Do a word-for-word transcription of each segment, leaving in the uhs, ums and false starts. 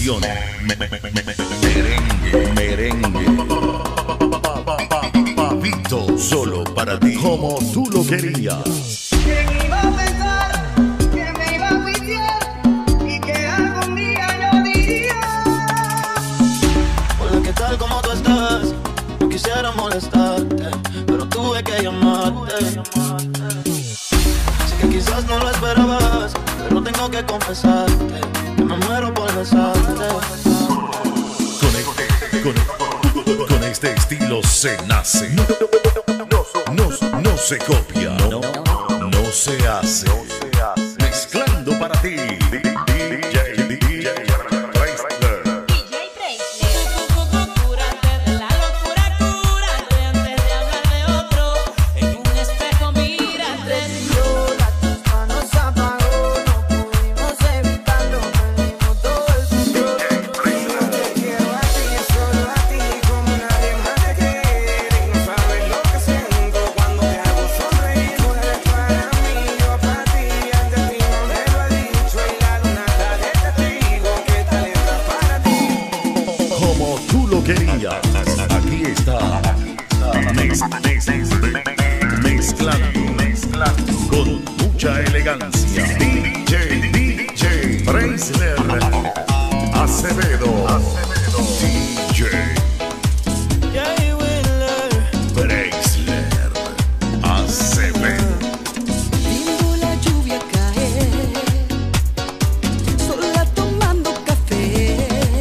fusión, me, me, me, me, merengue, merengue. Papito, solo para ti, como tú lo querías. ¿Quién iba a pensar que me iba a juiciar y que algún día yo diría? Hola, ¿qué tal? ¿Cómo tú estás? No quisiera molestarte, pero tuve que llamarte. Sé que quizás no lo esperabas, pero tengo que confesarte que me muero por besarte. Con, con, con este estilo se nace, no, no, no, no se copia, no, no se hace. Mezclando para ti, D J, D J Preisler. D J Preisler. Cúrate de la locura, cúrate antes de hablar de otro. En un espejo mírate. Tus manos se apagó, no pudimos evitarlo, perdimos todo el control. Te quiero a ti, solo a ti, como nadie más te quiere. Y no sabes lo que siento cuando te hago sonreír. Tú eres para mí, yo para ti, antes ti no me lo he dicho. Y la luna está de testigo que esta letra es para ti. Como tú lo querías, aquí está, mez, mez, mezclando, con mucha elegancia, D J, D J Preisler Acevedo, D J Jay Wheeler. Preisler Acevedo. Viendo la lluvia caer, sola tomando café,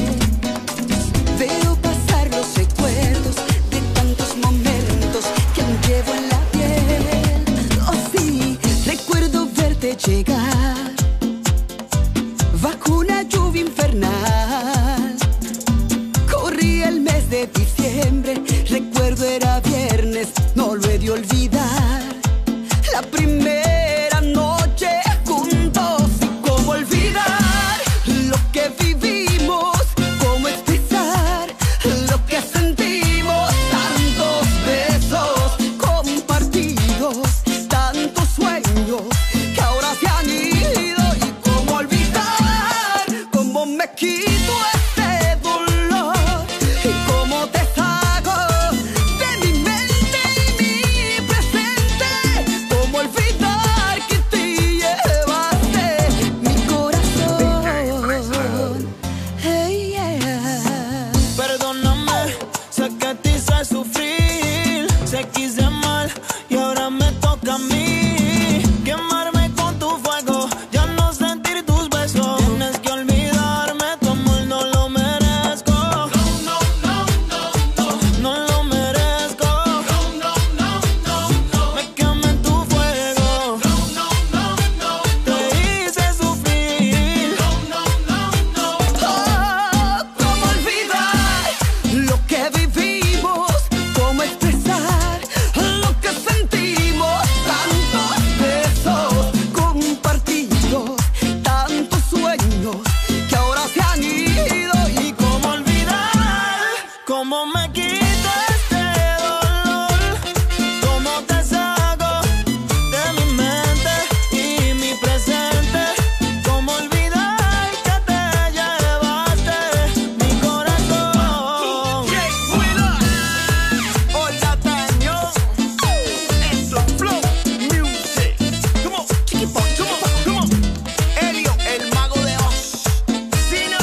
veo pasar los recuerdos de tantos momentos que aún llevo en la piel. Oh sí, recuerdo verte llegar bajo una lluvia infernal. Corría el mes de diciembre, recuerdo era viernes, no lo he de olvidar. La primera noche juntos, y cómo olvidar lo que vivimos, cómo expresar lo que sentimos. Tantos besos compartidos, tantos sueños que ahora se han ido. Y cómo olvidar, cómo me quito este dolor y cómo te saco de mi mente y mi presente. Cómo olvidar que te llevaste mi corazón. Hey, yeah. Perdóname, sé que te hice sufrir, sé que hice mal y ahora me toca a mí quemarme con tu fuego, ya no sentir tus besos. Tienes que olvidarme, tu amor no lo merezco. No, no, no, no, no lo merezco. No, no, no, no, no, me quemé en tu fuego. No, no, no, no, te hice sufrir. No, no, no, no. Oh, cómo olvidar lo que vivimos, cómo expresar lo que sentimos. Tantos besos compartidos, tantos sueños que ahora se han ido. Y ¿Cómo olvidar? ¿Cómo me quito este dolor? ¿Cómo te saco de mi mente y mi presente? ¿Cómo olvidar que te llevaste mi corazón? Hola, Taño. Esto es Flow Music. Come on, chiqui pop, come on, come on. Elio, el mago de Oz. Sino.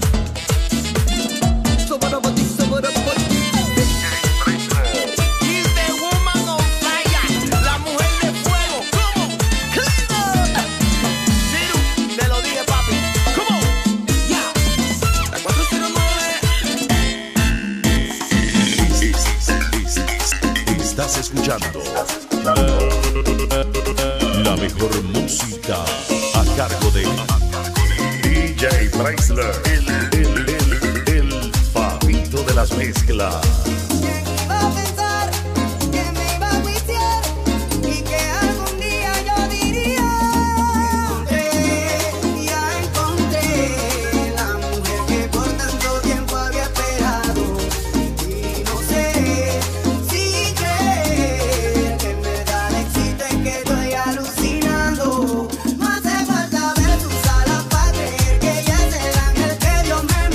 Soboroboti, soboroboti. He's the woman on fire. La mujer de fuego. Come on. Ciro, te lo dije, papi. Come on. Ya. La cuatro cero nueve. Estás escuchando la mejor música a cargo de D J Preisler, el, el, el, el papito de las mezclas. ¿Quién iba a pensar que me iba a juiciar y que algún día yo diría? Encontré, ya encontré la mujer que por tanto tiempo había esperado. Y no sé si creer que en verdad existe, que estoy alucinando. No hace falta ver tus alas para creer que ella es el ángel que Dios me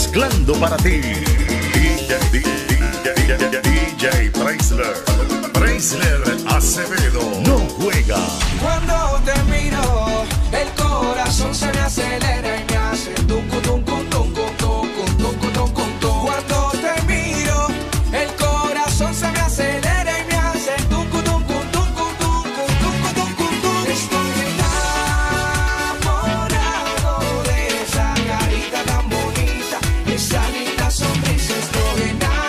Mezclando para ti. D J, D J, D J Preisler. Preisler Acevedo no juega. Cuando te miro, el corazón se me acelera y me hace tuncu, tuncu, tuncu, tuncu, tuncu, tuncu, tuncu. Cuando te miro, el corazón se me acelera y me hace tuncu, tuncu, tuncu, tuncu, tuncu, tuncu, tuncu. Estoy enamorado de esa carita tan bonita, esa linda sonrisa. Estoy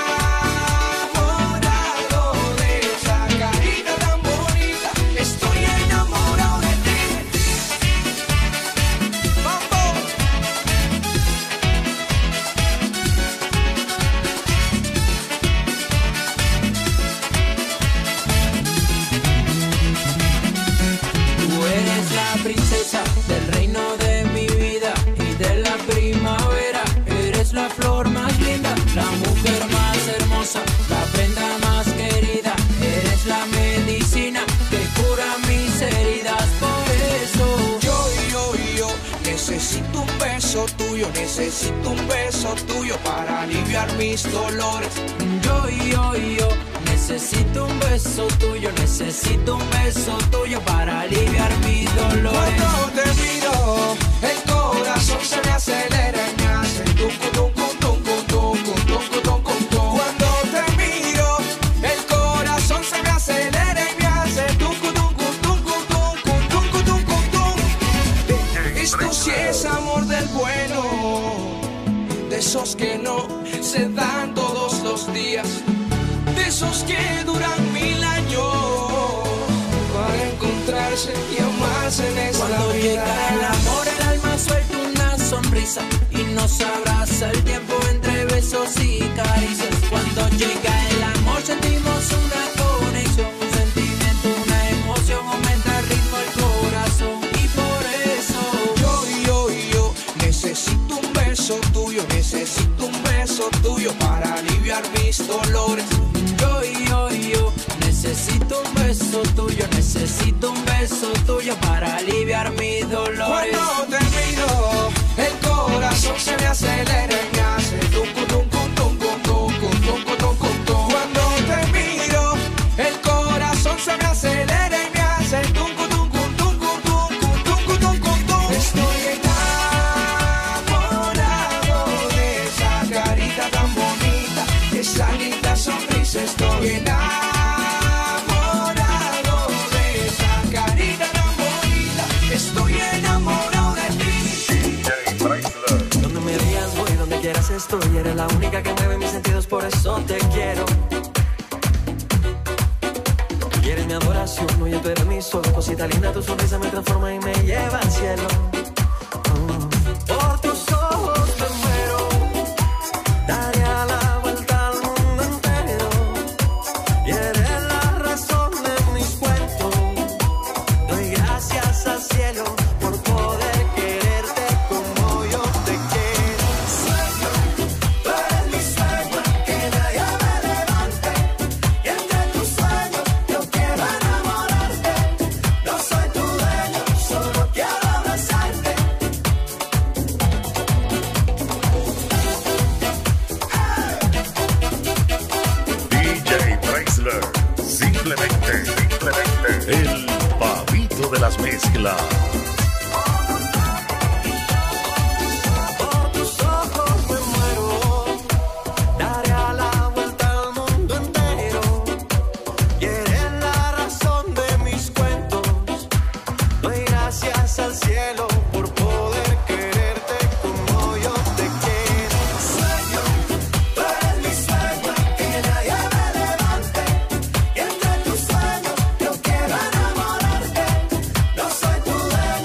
enamorado de esa carita tan bonita. Estoy enamorado de ti. Vamos. Tú eres la princesa del reino de mi vida y de la primavera. Eres la flor más linda, la mujer más hermosa, la prenda más querida. Eres la medicina que cura mis heridas. Por eso Yo, yo, yo necesito un beso tuyo, necesito un beso tuyo para aliviar mis dolores. yo, yo, yo necesito un beso tuyo, necesito un beso tuyo para aliviar mis dolores. Cuando te miro, el corazón se me acelera y me hace tuncu, tuncu, tuncu, tuncu, tuncu, tuncu, tuncu. Cuando te miro, el corazón se me acelera y me hace tuncu, tuncu, tuncu, tuncu, tuncu, tuncu, tuncu. Esto sí es amor del bueno, de esos que no se dan todos los días, de esos que duran mil años para encontrarse y amarse en esta Cuando vida. llega el amor, el alma suelta una sonrisa y nos abraza el tiempo entre besos y caricias. Cuando llega el amor sentimos una conexión, un sentimiento, una emoción, aumenta el ritmo el corazón. Y por eso Yo, yo, yo necesito un beso tuyo, necesito un beso tuyo para aliviar mis dolores. yo, yo, yo necesito un beso tuyo, necesito un beso tuyo para aliviar mis dolores. Cuando te miro, el corazón se me acelera y me hace tuncu, tuncu, tuncu, tuncu, tuncu, tuncu, tuncu. Cuando te miro, el corazón se me acelera y me hace tuncu, tuncu, tuncu, tuncu, tuncu, tuncu, tuncu. Estoy enamorado de esa carita tan bonita, esa linda sonrisa. Estoy enamorado de esa carita tan bonita. Estoy enamorado de ti. D J Preisler. Donde me veas voy, donde quieras estoy. Eres la única que mueve mis sentidos, por eso te quiero. Y eres mi adoración, oye, tú eres mi sol. Cosita linda, tu sonrisa me transforma y me lleva al cielo. Oh. Por tus ojos me muero, daría la vuelta al mundo entero. Y eres la razón de mis cuentos. Doy gracias al cielo por poder quererte como yo te quiero. Sueño, tú eres mi sueño, que nadie me levante. Y entre tus sueños yo quiero enamorarte. No soy tu dueño, solo quiero abrazarte. D J Preisler. Simplemente, simplemente el pavito de las mezclas. Por tus ojos me muero, daría la vuelta al mundo entero. Y eres la razón de mis cuentos. Doy gracias al cielo por poder quererte como yo te quiero. Sueño, tú eres mi sueño, que nadie me levante. Y entre tus sueños yo quiero enamorarte. No soy tu dueño,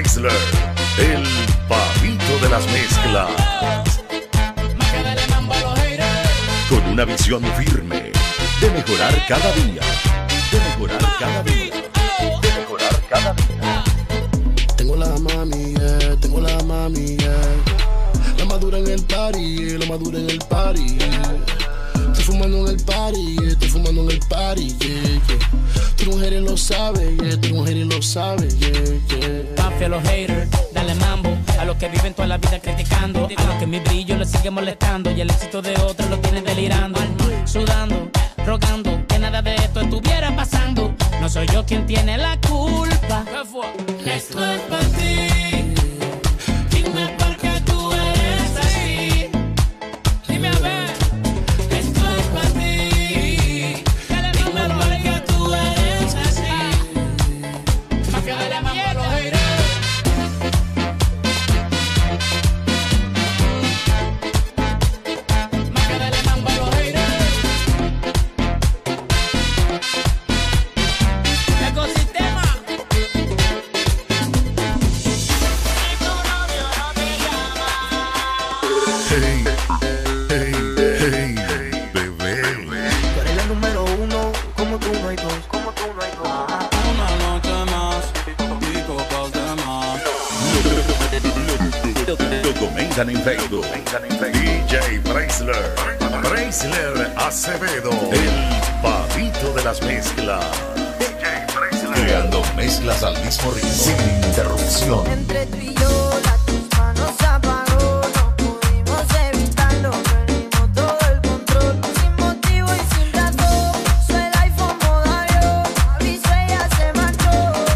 Chrysler, el pavito de las mezclas. Más que darle mambo a los haters. Con una visión firme de mejorar cada día, de mejorar cada día, de mejorar cada día. Tengo la mami, yeah, tengo la mami, yeah. La madura en el party, yeah, la madura en el party, yeah. Estoy fumando en el party, yeah, estoy fumando en el party, yeah, yeah. Tu mujer lo sabe, yeah, tu mujer lo sabe, yeah, yeah. Papi a los haters, dale mambo. A los que viven toda la vida criticando, a los que mi brillo les sigue molestando y el éxito de otros lo tienen delirando, sudando, rogando que nada de esto estuviera pasando. No soy yo quien tiene la culpa. Esto es para ti. Dime por qué tú eres así. Dime a ver. Esto es para ti. Dime por qué tú eres así. Más que darle mambo a los haters. Más que darle mambo a los haters. Ecosistema. Hey, hey, hey, bebé. Tú eres la número uno, como tú no hay dos, como tú no hay dos. Una noche más y copas de más. Lo comentan en Facebook. D J Chrysler, Chrysler Acevedo, el pavito de las mezclas. Creando mezclas al mismo ritmo, sin interrupción. Entre tú y yo, la tus manos se apagó, no pudimos evitarlo, perdimos todo el control, sin motivo y sin razón. Soy el iPhone modo avión, aviso ella se marchó.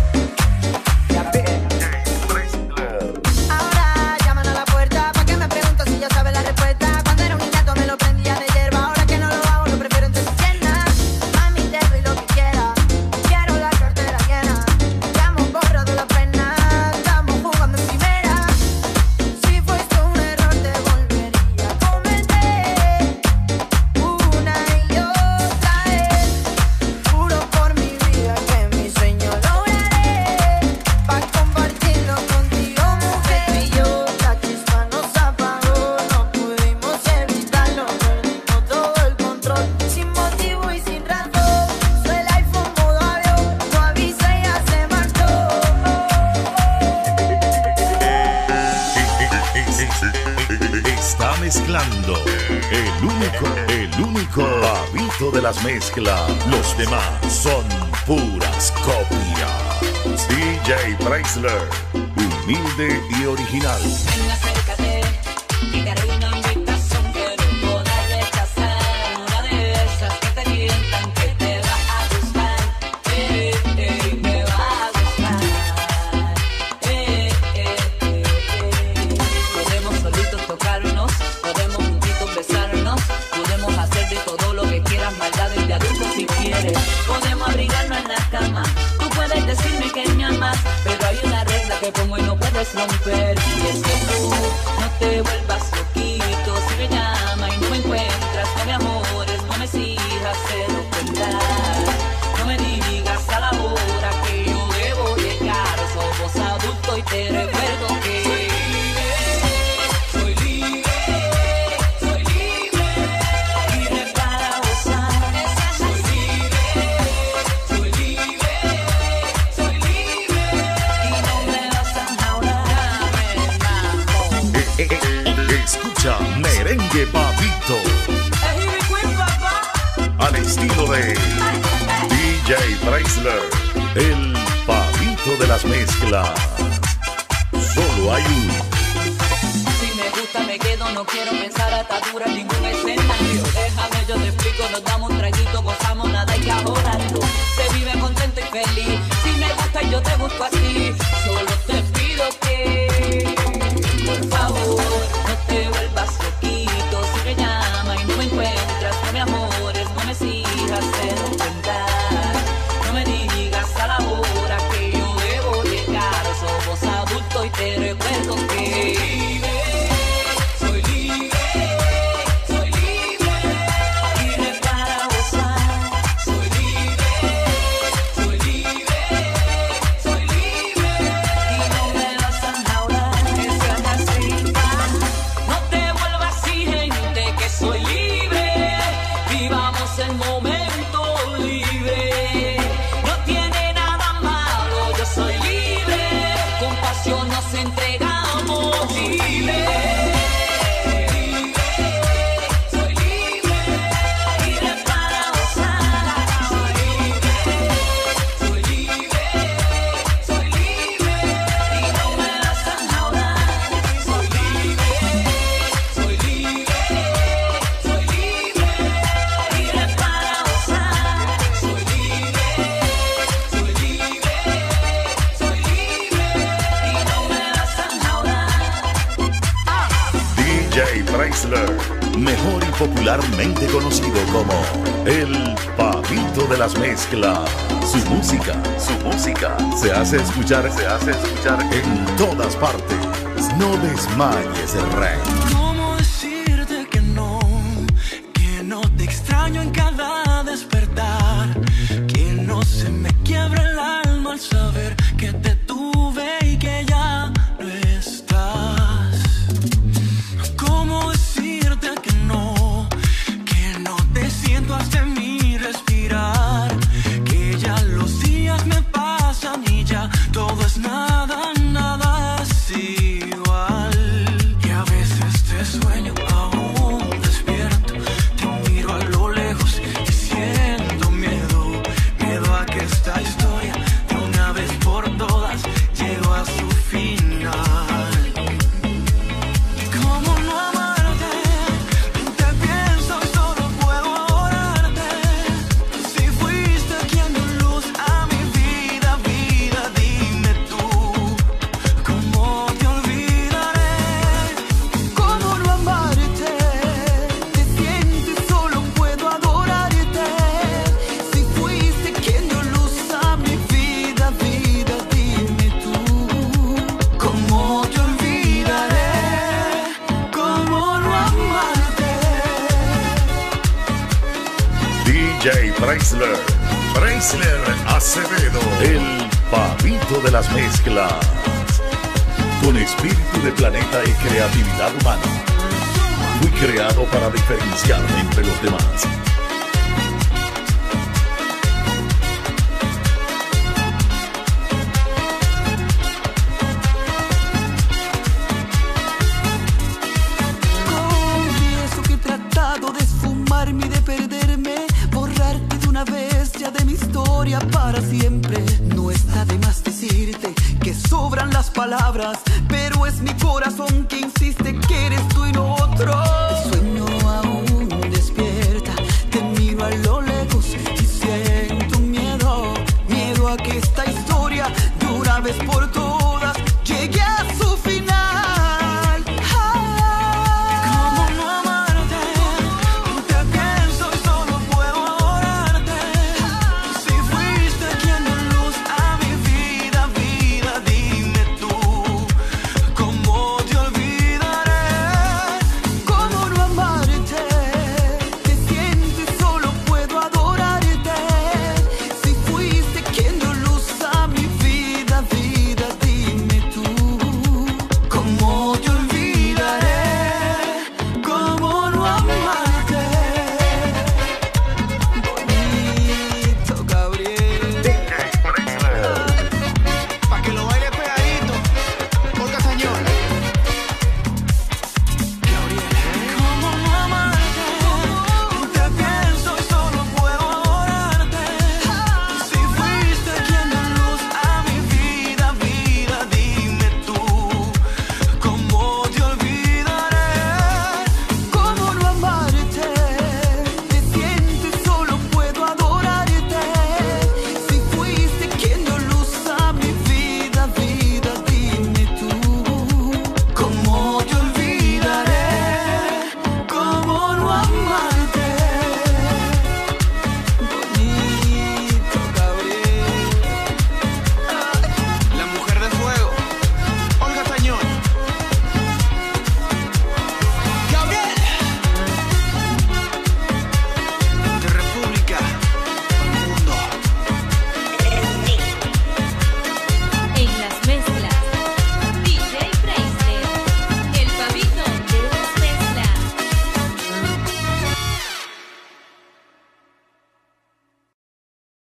Ahora llaman a la puerta pa' que me pregunto si ya sabe la respuesta. Cuando era un niñato me lo prendía de hierba, ahora que no lo hago lo prefiero entre tus piernas. Mami, te doy lo que quieras, quiero la cartera llena. Ya hemos borrado la pena, estamos jugando en primera. Si fuiste un error te volvería a cometer una y otra vez. Juro por mi vida que mi sueño lograré pa' compartirlo contigo, mujer. Y yo, la chispa nos apagó, no pudimos evitarlo, perdimos todo el control, sin motivo y sin razón. Soy el iPhone modo avión, no avisa y ya se marchó. Está mezclando el único, el único pavito de las mezclas. Los demás son puras copias. D J Chrysler, humilde y original. Ven, acércate, que te haré una invitación que no podrás rechazar. Una de esas que te tientan, que te va a gustar. Eh, eh, me va a gustar. Eh, eh, eh, eh. Podemos solitos tocarnos, podemos juntitos besarnos, podemos hacer de todo lo que quieras, maldades de adultos si quieres. Podemos abrigarnos en la cama, tú puedes decirme que me amas, pero hay una regla que pongo y no puedes romper. Y es que tú no te vuelvas loquito si me llama y no me encuentras. No me amores, no me sigas haciendo cuentar. No me digas a la hora que yo debo llegar. Somos adultos y te recuerdo que soy libre, soy libre, soy libre, libre para gozar. Soy libre, soy libre, soy libre y no me vas a enjaular. Dame mambo. Eh, eh, eh, Escucha merengue pavito al estilo de D J Chrysler, el pavito de las mezclas. Solo hay uno. Si me gusta me quedo, no quiero pensar atadura en ningún escenario. Déjame, yo te explico, nos damos un traguito, gozamos, nada hay que ahorrarlo. Se vive contento y feliz, si me gusta y yo te busco así. Solo te pido que, por favor, no te vuelvas loquito. Si me llama y no me encuentras, no me amores, no me sigas haciendo cuentar. No me digas a la hora que yo debo llegar. Somos adultos y te recuerdo que soy libre, soy libre, libre para gozar. Soy libre, soy libre, soy libre y no entregamos libre. Soy libre, libre para gozar. Soy libre, soy libre, soy libre y no me vas a enjaudar. Soy libre, soy libre, soy libre, libre para gozar. Soy libre, soy libre, soy libre y no me vas a enjaudar. D J Chrysler, mejor y popularmente conocido como el Papito de las Mezclas. Su música, su música se hace escuchar, se hace escuchar en todas partes. No desmayes, Rey. ¿Cómo decirte que no? Que no te extraño en cada despertar. Que no se me quiebra el alma al saber que te tuve y que ya no estás. ¿Cómo decirte que no? Que no te siento hasta en mi respirar. Que ya los días me pasan y ya todo es nada, nada es igual. Y a veces te sueño aún despierto. Te miro a lo lejos y siento miedo. Miedo a que esta historia de una vez por todas llegue a su final. ¿Cómo no amarte? Te pienso y solo puedo adorarte. Si fuiste quien dio luz a mi vida, vida, dime tú, ¿cómo te olvidaré? ¿Cómo no amarte? Te siento y solo puedo adorarte. Si fuiste quien dio luz a mi vida, vida, dime tú, ¿cómo te olvidaré? ¿Cómo no amarte? D J Chrysler, Chrysler Acevedo, el Papito de las Mezclas. Con espíritu de planeta y creatividad humana, fui creado para diferenciarme entre los demás.